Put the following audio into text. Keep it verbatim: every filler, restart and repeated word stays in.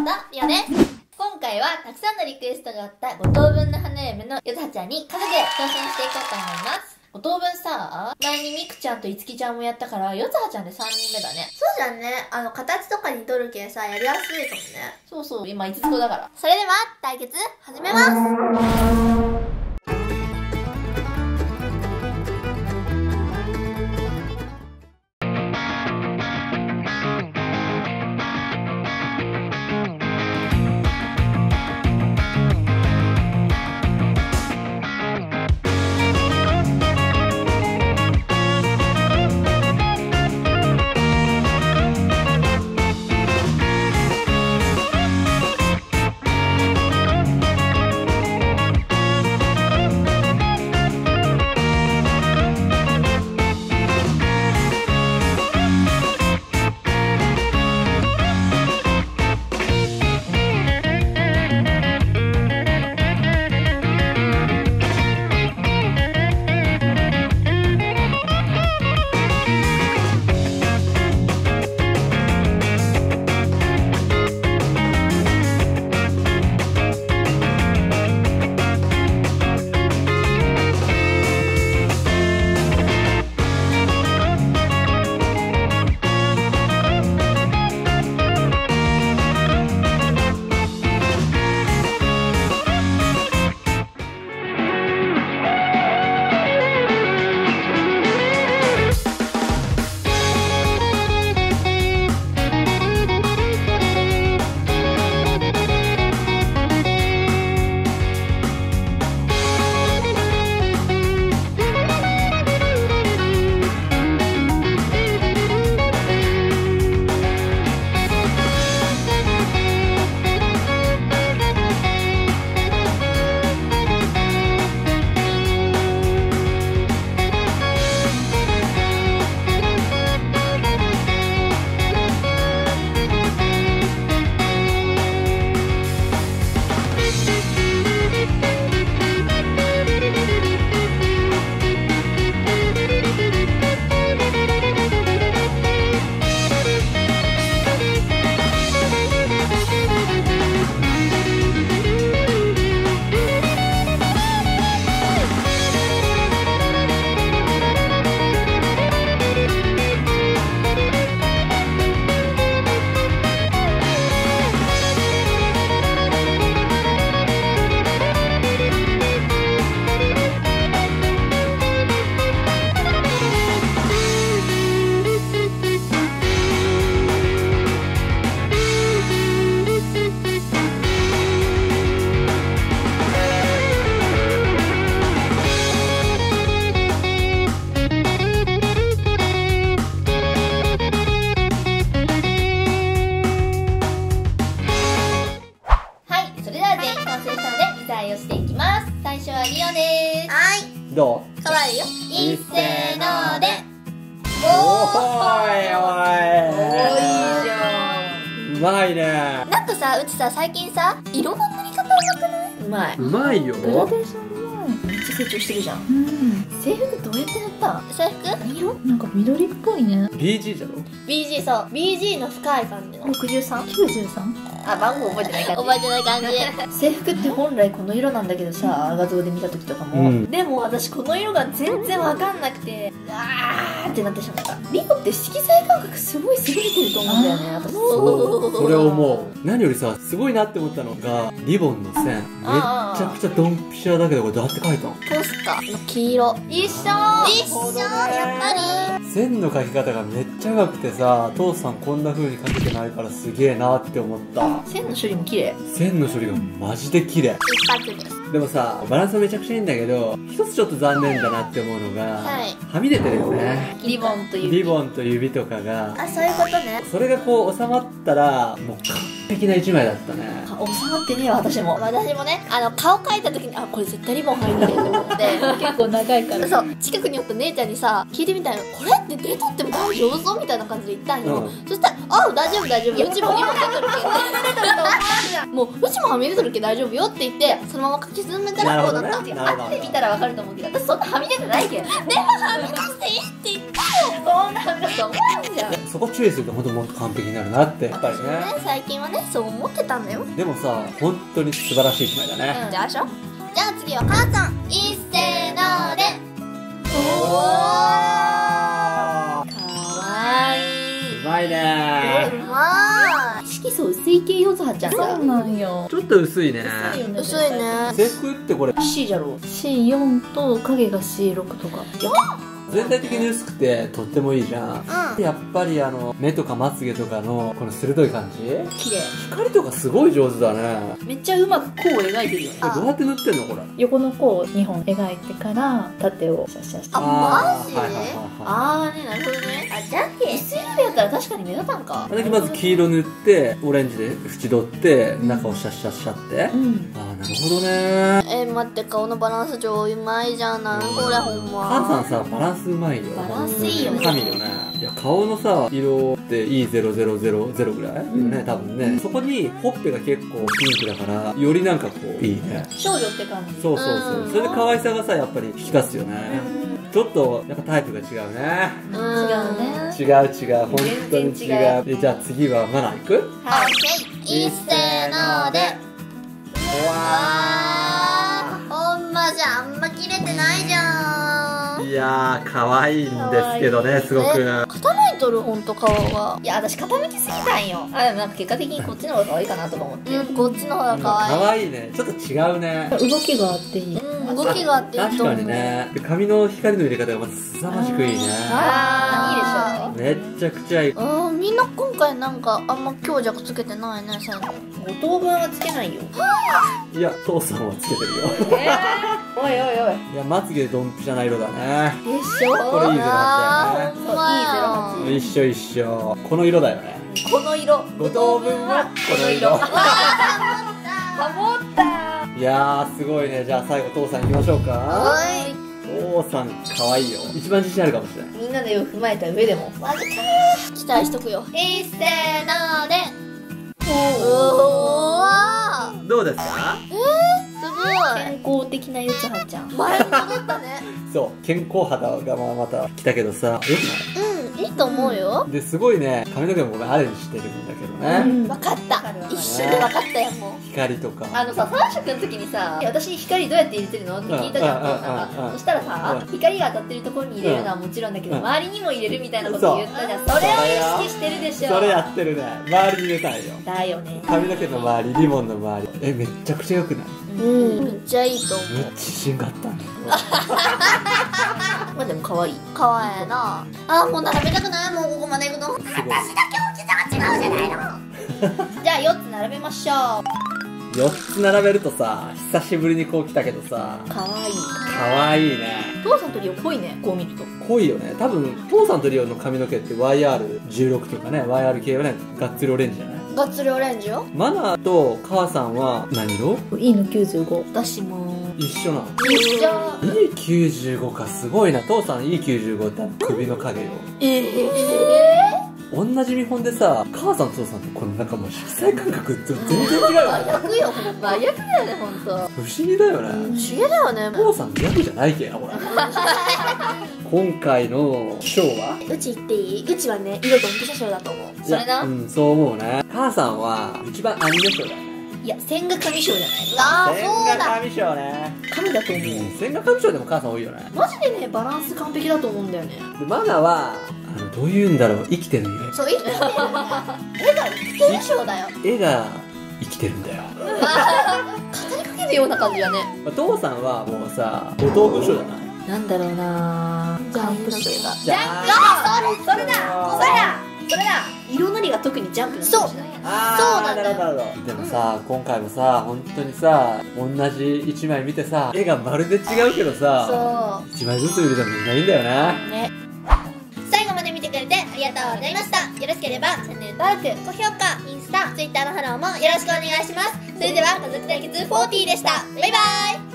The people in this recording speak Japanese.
だ、リオです。今回はたくさんのリクエストがあったご等分の花嫁のヨタちゃんに家族で挑戦していこうと思います。ご等分さ、前にみくちゃんといつきちゃんもやったから、ヨタちゃんでさんにんめだね。 そうじゃんね。あの、形とか似とるけんさ、やりやすいかもね。 そうそう、今いつつこだから。 それでは、対決、始めます。 どう？ 変わるよ。 いっせーので。 おーいおおー、いいいじゃん。 うまいね。 なんかさ、うちさ、最近さ、色の塗り方うまくない？ うまい。 うまいよ。 グラデーションうまい。めっちゃ成長してるじゃん。うん。制服どうやって塗った？ 制服？ 何色？なんか緑っぽいね。 ビージー じゃろ？ ビージー そう。ビージー の深い感じの。 ろくじゅうさん？きゅうじゅうさん？あ、番号覚えてない感じ。 覚えてない感じ。 制服って本来この色なんだけどさ、画像で見た時とかも、 うん、 でも私この色が全然わかんなくて、あーってなってしまった。リオって色彩感覚すごい優れてると思うんだよね、私。 そう、それを思う。何よりさ、すごいなって思ったのがリボンの線、めっちゃくちゃドンピシャだけど、これどうやって描いたの？ ポスターの黄色。一緒一緒、やっぱり線の描き方がめっちゃ上手くてさ、父さんこんな風に描けてないからすげえなって思った。 線の処理も綺麗。 線の処理がマジで綺麗。 一発です。 でもさ、バランスはめちゃくちゃいいんだけど、一つちょっと残念だなって思うのが、 はい、 はみ出てるよね。 リボンと指。 リボンと指とかが。 あ、そういうことね。 それがこう収まったら、もう完璧な一枚だったね。 収まってねえわ、私も。 私もね、あの、顔描いた時に、あ、これ絶対リボン入んねえと思って。 結構長いから。 そう、近くにおった姉ちゃんにさ、聞いてみたいの。これって出とっても大丈夫そうみたいな感じで言ったんよ。うん、そしたら、あ、大丈夫大丈夫。うちもリボン出とるけん。もう、うちもはみ出とるけん大丈夫よって言って、そのまま書き進めたらこうなった。 後で見たらわかると思うけど、私そんなはみ出てないけん。でもはみ出していいって言ったよ。そんなはみ出すと思うじゃん。 そこ注意すると本当もっと完璧になるなってやっぱりね。 ね、最近はねそう思ってたんだよ。 でもさ本当に素晴らしい一枚だね。 じゃあしょじゃあ次は母さんいっせーので。おーかわいい。 うまいねうまい。 色素薄い系よずはちゃんだ。 そうなんよ。 ちょっと薄いね。 薄いね。 制服ってこれ C じゃろう。 シーよん と影が シーろく とか。 全体的に薄くてとってもいいじゃん。 うん。 やっぱりあの目とかまつげとかのこの鋭い感じ、 綺麗。 光とかすごい上手だね。 めっちゃうまく弧を描いてるよね。 これどうやって塗ってんのこれ。 横の弧をにほん描いてから縦をシャシャシャ。 あマジはいはいはいはい。 あーね、なるほどね。あ、じゃんけん薄いのでやったら確かに目立たんか。 あれだけまず黄色塗ってオレンジで縁取って中をシャッシャッシャって、 うん。 ああなるほどね。 えー、待って顔のバランス超うまいじゃないこれほんカンさんま。 さバランスうまいよ。 バランスいいよね。 神よね。いや顔のさ色って イーゼロゼロゼロゼロ ぐらい、うん、ね多分ね。そこにほっぺが結構ピンクだからよりなんかこういいね。 少女って感じ。 そうそうそう、 うんそれで可愛さがさやっぱり引き出すよね、ちょっとやっぱタイプが違うね。 うん。 違うね。 違う違う本当に違う。 全然違うえじゃあ次はマナ行く。 オッケーいっせーので。 うわほんまじゃあんま切れてないじゃん。 ーいやー可愛いんですけどねすごく。 傾いとるほんと顔が。 いや、私傾きすぎたんよ。あ、でもなんか結果的にこっちの方が可愛いかなとか思って。 うん、こっちの方が可可愛い。 愛いね。ちょっと違うね。 動きがあっていい。 うん、動きがあっていいと思う。 確かにね。で髪の光の入れ方がまた凄まじくいいね。 あー、いいでしょ。 めっちゃくちゃいい。 うん、みんな今回なんかあんま強弱つけてないね、最後。 五等分はつけないよ。 いや父さんはつけてるよ。 えー、おいおいおい。 いやまつげドンピシャな色だね。 でしょ。 これいいゼロあだったよね。 ー、ほんまそうや。 一緒一緒。この色だよね。 この色。 五等分はこの色。 ハモったいやーすごいね。じゃあ最後父さん行きましょうか。 は父さん可愛いよ。一番自信あるかもしれない。 みんなの絵を踏まえた上でも。 い。期待しとくよ。 いっせーので。 おーわー。 どうですか。 すごい。 健康的なゆつはちゃん。 前に戻ったね。 そう健康肌がまあまた来たけどさよくうん、いいと思うよ。 ない。ですごいね髪の毛もごめんアレンジしてるんだけどね、 うんわかったわかるわか。る一瞬でわかったよ、も光とかあのさ、三色の時にさ、私光どうやって入れてるのって聞いたじゃん、 うん父さんうんうんうんが。そしたらさ、 うん光が当たってるところに入れるのはもちろんだけど、 うん周りにも入れるみたいなこと言ったじゃん。 そうそれを意識してるでしょ。 それやってるね。周りに入れたいよ。 だよね。 髪の毛の周りリボンの周りえめっちゃくちゃよくない。 う。うん、めっちゃいいと思う。 めっちゃ自信があったんだよ。 まあでも可愛い。 かわいいな。あー、もう並べたくない、もうここまで行くの。 すごい。 じゃあよっつ並べましょう。 よっつ並べるとさ久しぶりにこう来たけどさ可愛い。 かわいいね。 父さんとリオ濃いね、こう見ると。 濃いよね。多分父さんとリオの髪の毛って ワイアールじゅうろく とかね ワイアール 系はねがっつりオレンジじゃない。 がっつりオレンジよ。 マナーと母さんは何色。 イー のきゅうじゅうご。 私も。 一緒なの。 一緒。 イーきゅうじゅうご かすごいな。父さん イーきゅうじゅうご って首の影よ。 ええ同じ見本でさ母さんと父さんってこのなんかもう色彩感覚って全然違うよね。 逆よ、ほんま。 真逆だよね、ほんと。 不思議だよね。 不思議だよね。 父さん逆じゃないけやこれ。今回の賞はうち言っていい？うちはね、色ドンピシャ賞だと思う。 それな。 いやうんそう思うね。母さんは一番アニメ賞だよね。 いや、千賀神賞じゃないあー、 千そうだ。 賀神賞ね。 神だと思う。 千賀神賞でも母さん多いよね。 マジでね、バランス完璧だと思うんだよね。 でマナはあのどういうんだろう生きてる絵。 そう、生きてるね。絵が生きてる賞だよ。 絵が生きてるんだよ。 語りかけるような感じだね。 まあ父さんはもうさ五等分賞じゃない。 なんだろうなぁ。 ジャンプ賞が。 じゃあそれそれだそれだそれだ色のりが特にジャンプなのかもしれないや。 あそうなんだよなるほどなるほど。でもさ、今回もさ本当にさ同じ一枚見てさ絵がまるで違うけどさそ一枚ずつ見るとみんないいんだよな。 う。ね。 最後まで見てくれてありがとうございました。よろしければチャンネル登録、高評価、インスタ、ツイッターのフォローもよろしくお願いします。それでは家族対決フォーティーでした。バイバイ。